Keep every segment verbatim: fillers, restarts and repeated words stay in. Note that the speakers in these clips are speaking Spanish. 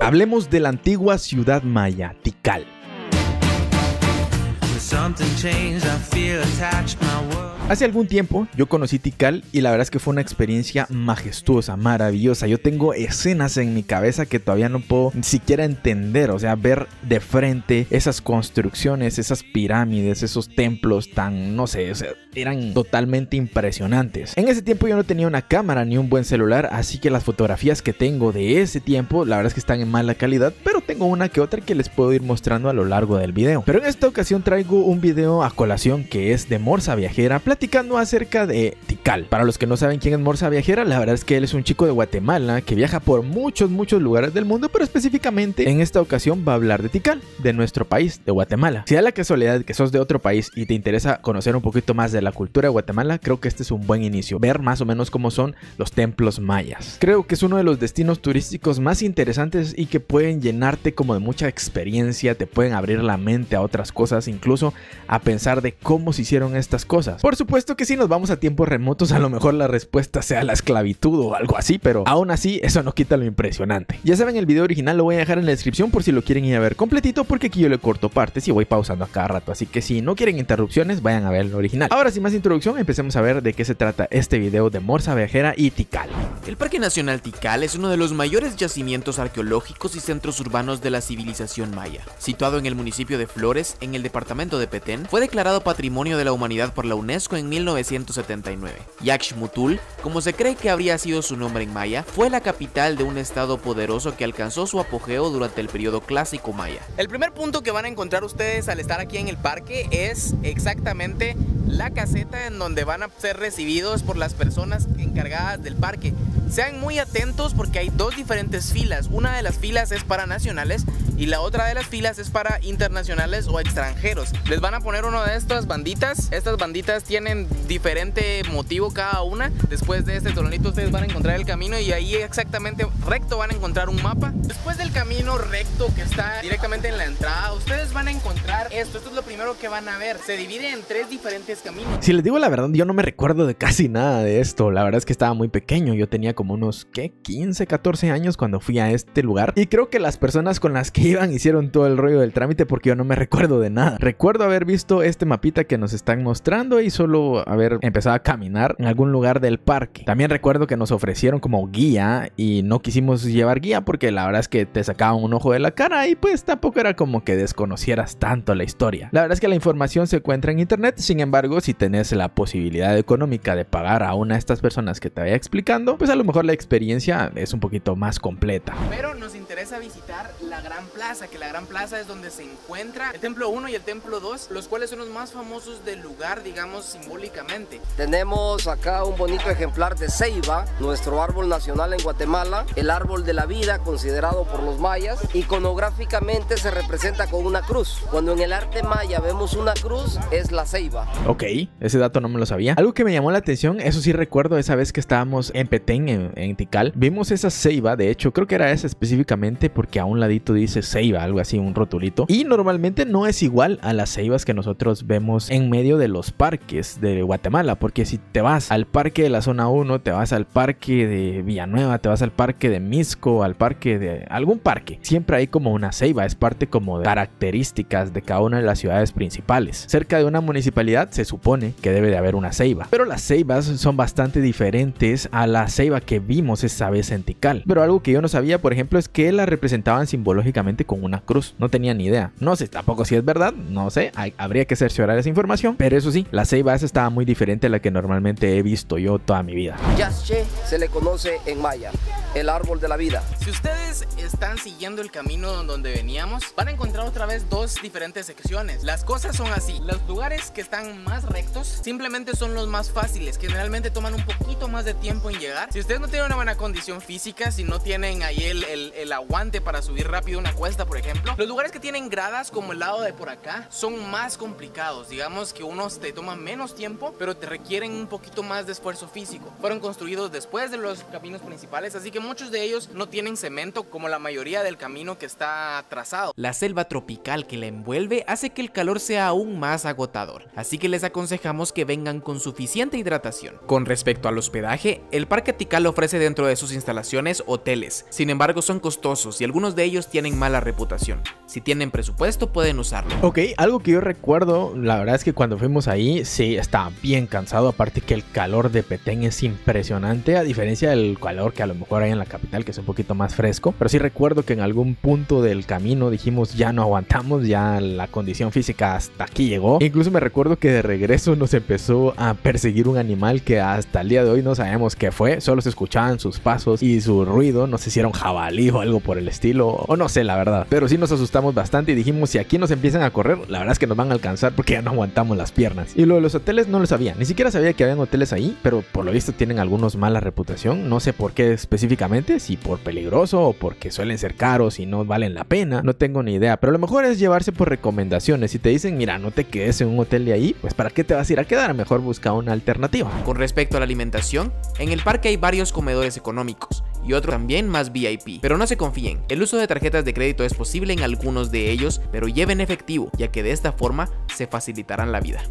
Hablemos de la antigua ciudad maya, Tikal. Hace algún tiempo yo conocí Tikal y la verdad es que fue una experiencia majestuosa, maravillosa. Yo tengo escenas en mi cabeza que todavía no puedo ni siquiera entender, o sea, ver de frente esas construcciones, esas pirámides, esos templos tan, no sé, o sea, eran totalmente impresionantes. En ese tiempo yo no tenía una cámara ni un buen celular, así que las fotografías que tengo de ese tiempo, la verdad es que están en mala calidad, pero tengo una que otra que les puedo ir mostrando a lo largo del video. Pero en esta ocasión traigo un video a colación que es de Morsa Viajera, platicando acerca de Tikal. Para los que no saben quién es Morsa Viajera, la verdad es que él es un chico de Guatemala que viaja por muchos, muchos lugares del mundo, pero específicamente en esta ocasión va a hablar de Tikal, de nuestro país, de Guatemala. Si da la casualidad que sos de otro país y te interesa conocer un poquito más de la cultura de Guatemala, creo que este es un buen inicio, ver más o menos cómo son los templos mayas. Creo que es uno de los destinos turísticos más interesantes y que pueden llenarte como de mucha experiencia, te pueden abrir la mente a otras cosas, incluso a pensar de cómo se hicieron estas cosas. Por supuesto que si nos vamos a tiempos remotos, a lo mejor la respuesta sea la esclavitud o algo así, pero aún así eso no quita lo impresionante. Ya saben, el video original lo voy a dejar en la descripción por si lo quieren ir a ver completito, porque aquí yo le corto partes y voy pausando a cada rato, así que si no quieren interrupciones, vayan a ver el original. Ahora sin más introducción, empecemos a ver de qué se trata este video de Morsa Viajera y Tikal. El Parque Nacional Tikal es uno de los mayores yacimientos arqueológicos y centros urbanos de la civilización maya. Situado en el municipio de Flores, en el departamento de Petén, fue declarado Patrimonio de la Humanidad por la UNESCO en mil novecientos setenta y nueve. Yaxchmutul, como se cree que habría sido su nombre en maya, fue la capital de un estado poderoso que alcanzó su apogeo durante el periodo clásico maya. El primer punto que van a encontrar ustedes al estar aquí en el parque es exactamente la caseta en donde van a ser recibidos por las personas encargadas del parque. Sean muy atentos porque hay dos diferentes filas. Una de las filas es para nacionales y la otra de las filas es para internacionales o extranjeros. Les van a poner una de estas banditas. Estas banditas tienen diferente motivo cada una. Después de este tonalito ustedes van a encontrar el camino y ahí exactamente recto van a encontrar un mapa. Después del camino recto que está directamente en la entrada, ustedes van a encontrar esto. Esto es lo primero que van a ver. Se divide en tres diferentes caminos. Si les digo la verdad, yo no me recuerdo de casi nada de esto. La verdad es que estaba muy pequeño. Yo tenía como unos, ¿qué? quince, catorce años cuando fui a este lugar. Y creo que las personas con las que iban hicieron todo el rollo del trámite porque yo no me recuerdo de nada. Recuerdo haber visto este mapita que nos están mostrando y solo haber empezado a caminar en algún lugar del parque. También recuerdo que nos ofrecieron como guía y no quisimos llevar guía porque la verdad es que te sacaban un ojo de la cara y pues tampoco era como que desconocieras tanto la historia. La verdad es que la información se encuentra en internet. Sin embargo, si tenés la posibilidad económica de pagar a una de estas personas que te vaya explicando, pues a lo mejor la experiencia es un poquito más completa. Pero nos interesa visitar la Gran Plaza, que la Gran Plaza es donde se encuentra el Templo uno y el Templo dos, los cuales son los más famosos del lugar, digamos, simbólicamente. Tenemos acá un bonito ejemplar de ceiba, nuestro árbol nacional en Guatemala, el árbol de la vida considerado por los mayas. Iconográficamente se representa con una cruz. Cuando en el arte maya vemos una cruz, es la ceiba. Ok, ese dato no me lo sabía. Algo que me llamó la atención, eso sí recuerdo esa vez que estábamos en Petén, en, en Tikal, vimos esa ceiba, de hecho creo que era esa específicamente porque a un ladito dice ceiba, algo así, un rotulito, y normalmente no es igual a las ceibas que nosotros vemos en medio de los parques de Guatemala, porque si te vas al parque de la zona uno, te vas al parque de Villanueva, te vas al parque de Misco, al parque de algún parque, siempre hay como una ceiba, es parte como de características de cada una de las ciudades principales. Cerca de una municipalidad se supone que debe de haber una ceiba, pero las ceibas son bastante diferentes a la ceiba que vimos esa vez en Tikal. Pero algo que yo no sabía, por ejemplo, es que la representaban simbológicamente con una cruz. No tenía ni idea. No sé tampoco si es verdad, no sé, hay, habría que cerciorar esa información, pero eso sí, la ceiba esa estaba muy diferente a la que normalmente he visto yo toda mi vida. Yaxche se le conoce en maya, el árbol de la vida. Si ustedes están siguiendo el camino donde veníamos, van a encontrar otra vez dos diferentes secciones. Las cosas son así: los lugares que están más rectos simplemente son los más fáciles, que generalmente toman un poquito más de tiempo en llegar. Si ustedes no tienen una buena condición física, si no tienen ahí el, el, el aguante para subir rápido una cuesta, por ejemplo, los lugares que tienen gradas como el lado de por acá son más complicados. Digamos que unos te toman menos tiempo, pero te requieren un poquito más de esfuerzo físico. Fueron construidos después de los caminos principales, así que muchos de ellos no tienen cemento como la mayoría del camino que está trazado. La selva tropical que la envuelve hace que el calor sea aún más agotador, así que les aconsejamos que vengan con suficiente hidratación. Con respecto al hospedaje, el Parque Tikal ofrece dentro de sus instalaciones hoteles, sin embargo son costosos costosos y algunos de ellos tienen mala reputación. Si tienen presupuesto pueden usarlo. Ok, algo que yo recuerdo, la verdad es que cuando fuimos ahí, sí, estaba bien cansado. Aparte que el calor de Petén es impresionante, a diferencia del calor que a lo mejor hay en la capital, que es un poquito más fresco. Pero sí recuerdo que en algún punto del camino dijimos, ya no aguantamos, ya la condición física hasta aquí llegó. E incluso me recuerdo que de regreso nos empezó a perseguir un animal que hasta el día de hoy no sabemos qué fue. Solo se escuchaban sus pasos y su ruido, no sé si era un jabalí o algo por el estilo, o no sé la verdad. Pero sí nos asustamos bastante y dijimos, si aquí nos empiezan a correr, la verdad es que nos van a alcanzar porque ya no aguantamos las piernas. Y lo de los hoteles no lo sabía, ni siquiera sabía que habían hoteles ahí, pero por lo visto tienen algunos mala reputación. No sé por qué específicamente, si por peligroso o porque suelen ser caros y no valen la pena, no tengo ni idea. Pero lo mejor es llevarse por recomendaciones. Si te dicen, mira, no te quedes en un hotel de ahí, pues ¿para qué te vas a ir a quedar? Mejor busca una alternativa. Con respecto a la alimentación, en el parque hay varios comedores económicos y otros también más V I P, pero no se confíen, el uso de tarjetas de crédito es posible en algunos de ellos, pero lleven efectivo, ya que de esta forma se facilitarán la vida.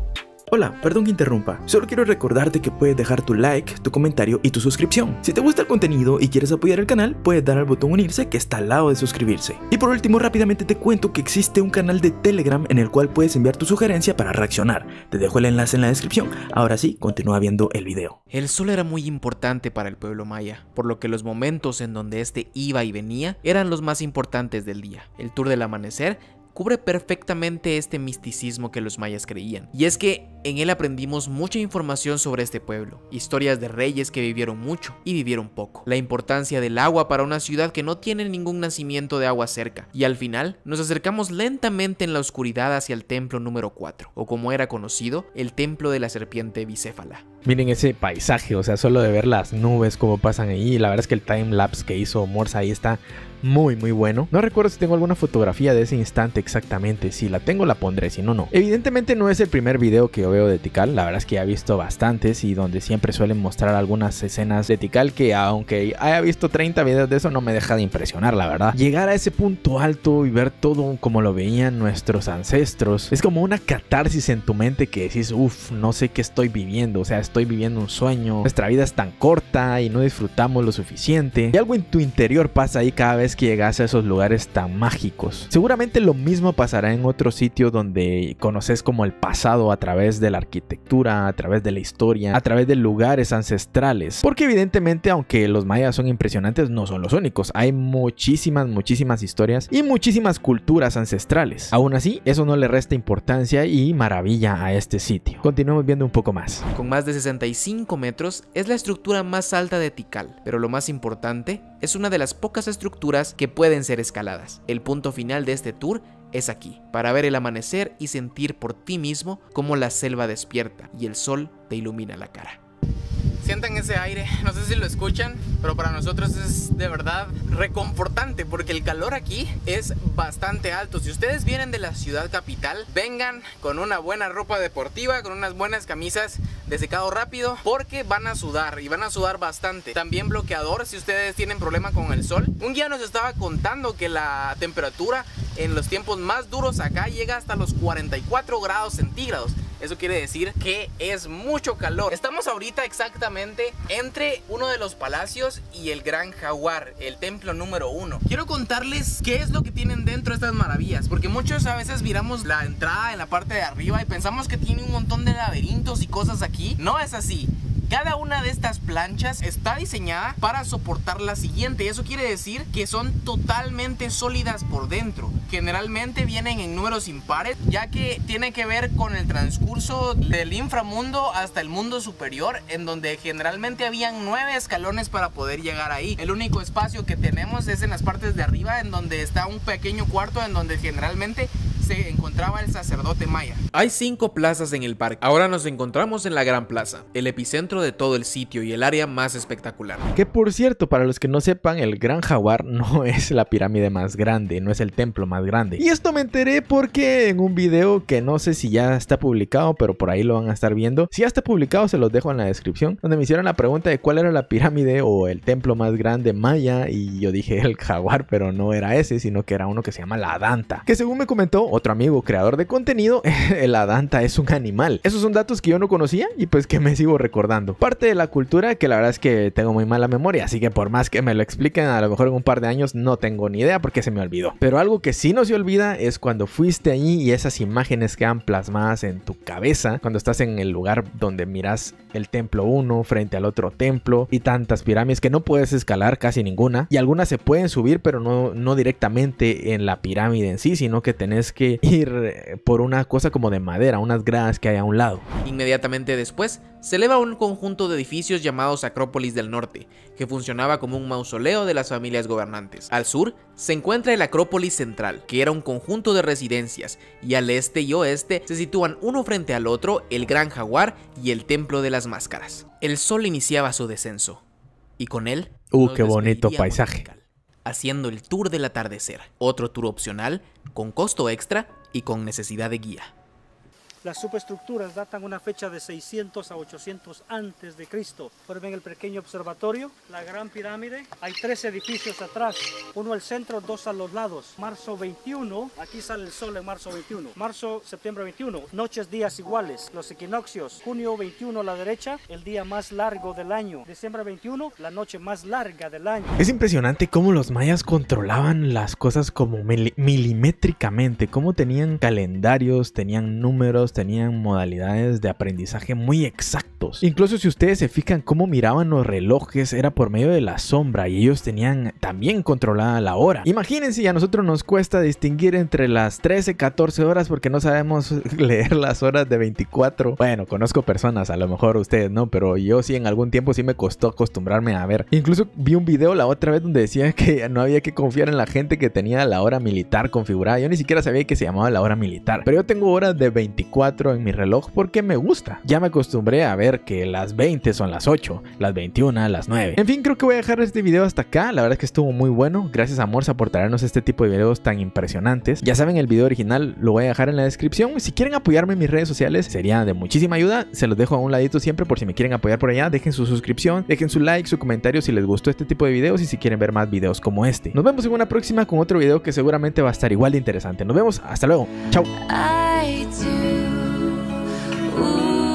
Hola, perdón que interrumpa, solo quiero recordarte que puedes dejar tu like, tu comentario y tu suscripción. Si te gusta el contenido y quieres apoyar el canal, puedes dar al botón unirse que está al lado de suscribirse. Y por último, rápidamente te cuento que existe un canal de Telegram en el cual puedes enviar tu sugerencia para reaccionar. Te dejo el enlace en la descripción. Ahora sí, continúa viendo el video. El sol era muy importante para el pueblo maya, por lo que los momentos en donde este iba y venía eran los más importantes del día. El tour del amanecer cubre perfectamente este misticismo que los mayas creían. Y es que en él aprendimos mucha información sobre este pueblo, historias de reyes que vivieron mucho y vivieron poco, la importancia del agua para una ciudad que no tiene ningún nacimiento de agua cerca, y al final nos acercamos lentamente en la oscuridad hacia el templo número cuatro, o como era conocido, el templo de la serpiente bicéfala. Miren ese paisaje, o sea, solo de ver las nubes como pasan ahí, la verdad es que el time lapse que hizo Morsa ahí está muy muy bueno. No recuerdo si tengo alguna fotografía de ese instante exactamente, si la tengo la pondré, si no no. Evidentemente no es el primer video que yo veo de Tikal, la verdad es que ya he visto bastantes y donde siempre suelen mostrar algunas escenas de Tikal que aunque haya visto treinta videos de eso no me deja de impresionar, la verdad. Llegar a ese punto alto y ver todo como lo veían nuestros ancestros es como una catarsis en tu mente que decís, uff, no sé qué estoy viviendo, o sea, estoy viviendo un sueño, nuestra vida es tan corta y no disfrutamos lo suficiente. Y algo en tu interior pasa ahí cada vez que llegas a esos lugares tan mágicos. Seguramente lo mismo pasará en otro sitio donde conoces como el pasado a través de la arquitectura, a través de la historia, a través de lugares ancestrales. Porque evidentemente, aunque los mayas son impresionantes, no son los únicos. Hay muchísimas, muchísimas historias y muchísimas culturas ancestrales. Aún así, eso no le resta importancia y maravilla a este sitio. Continuemos viendo un poco más. Con más de sesenta y cinco metros, es la estructura más alta de Tikal, pero lo más importante, es una de las pocas estructuras que pueden ser escaladas. El punto final de este tour es aquí, para ver el amanecer y sentir por ti mismo cómo la selva despierta y el sol te ilumina la cara. Sientan ese aire, no sé si lo escuchan, pero para nosotros es de verdad reconfortante porque el calor aquí es bastante alto. Si ustedes vienen de la ciudad capital, vengan con una buena ropa deportiva, con unas buenas camisas de secado rápido, porque van a sudar y van a sudar bastante. También bloqueador si ustedes tienen problema con el sol. Un guía nos estaba contando que la temperatura en los tiempos más duros acá llega hasta los cuarenta y cuatro grados centígrados. Eso quiere decir que es mucho calor. Estamos ahorita exactamente entre uno de los palacios y el Gran Jaguar, el templo número uno. Quiero contarles qué es lo que tienen dentro de estas maravillas, porque muchos a veces miramos la entrada en la parte de arriba y pensamos que tiene un montón de laberintos y cosas aquí. No es así. Cada una de estas planchas está diseñada para soportar la siguiente. Y eso quiere decir que son totalmente sólidas por dentro. Generalmente vienen en números impares, ya que tiene que ver con el transcurso del inframundo hasta el mundo superior, en donde generalmente habían nueve escalones para poder llegar ahí. El único espacio que tenemos es en las partes de arriba, en donde está un pequeño cuarto en donde generalmente se encontraba el sacerdote maya. Hay cinco plazas en el parque. Ahora nos encontramos en la Gran Plaza, el epicentro de todo el sitio y el área más espectacular. Que por cierto, para los que no sepan, el Gran Jaguar no es la pirámide más grande, no es el templo más grande. Y esto me enteré porque en un video que no sé si ya está publicado, pero por ahí lo van a estar viendo. Si ya está publicado, se los dejo en la descripción, donde me hicieron la pregunta de cuál era la pirámide o el templo más grande maya, y yo dije el Jaguar, pero no era ese, sino que era uno que se llama la Danta, que según me comentó otro amigo creador de contenido, el Adanta es un animal. Esos son datos que yo no conocía y pues que me sigo recordando. Parte de la cultura que la verdad es que tengo muy mala memoria, así que por más que me lo expliquen, a lo mejor en un par de años no tengo ni idea porque se me olvidó. Pero algo que sí no se olvida es cuando fuiste allí y esas imágenes quedan plasmadas en tu cabeza, cuando estás en el lugar donde miras el templo uno frente al otro templo y tantas pirámides que no puedes escalar casi ninguna, y algunas se pueden subir pero no, no directamente en la pirámide en sí, sino que tenés que ir por una cosa como de madera, unas gradas que hay a un lado. Inmediatamente después se eleva un conjunto de edificios llamados Acrópolis del Norte, que funcionaba como un mausoleo de las familias gobernantes. Al sur se encuentra el Acrópolis Central, que era un conjunto de residencias, y al este y oeste se sitúan uno frente al otro el Gran Jaguar y el Templo de las Máscaras. El sol iniciaba su descenso, y con él Uh, qué bonito paisaje. Musical, haciendo el tour del atardecer, otro tour opcional, con costo extra y con necesidad de guía. Las subestructuras datan una fecha de seiscientos a ochocientos antes de Cristo. Pueden ver el pequeño observatorio, la gran pirámide. Hay tres edificios atrás, uno al centro, dos a los lados. Marzo veintiuno, aquí sale el sol en marzo veintiuno. Marzo, septiembre veintiuno, noches, días iguales. Los equinoccios, junio veintiuno a la derecha, el día más largo del año. Diciembre veintiuno, la noche más larga del año. Es impresionante cómo los mayas controlaban las cosas como mil milimétricamente, cómo tenían calendarios, tenían números, tenían modalidades de aprendizaje muy exactos. Incluso si ustedes se fijan cómo miraban los relojes, era por medio de la sombra y ellos tenían también controlada la hora. Imagínense, a nosotros nos cuesta distinguir entre las trece, catorce horas porque no sabemos leer las horas de veinticuatro. Bueno, conozco personas, a lo mejor ustedes no, pero yo sí en algún tiempo sí me costó acostumbrarme a ver. Incluso vi un video la otra vez donde decía que no había que confiar en la gente que tenía la hora militar configurada. Yo ni siquiera sabía que se llamaba la hora militar, pero yo tengo horas de veinticuatro en mi reloj porque me gusta. Ya me acostumbré a ver que las veinte son las ocho, las veintiuna, las nueve. En fin, creo que voy a dejar este video hasta acá. La verdad es que estuvo muy bueno. Gracias a Morsa por traernos este tipo de videos tan impresionantes. Ya saben, el video original lo voy a dejar en la descripción. Si quieren apoyarme en mis redes sociales, sería de muchísima ayuda. Se los dejo a un ladito siempre por si me quieren apoyar por allá. Dejen su suscripción, dejen su like, su comentario si les gustó este tipo de videos y si quieren ver más videos como este. Nos vemos en una próxima con otro video que seguramente va a estar igual de interesante. Nos vemos, hasta luego. Chao. I do. Ooh.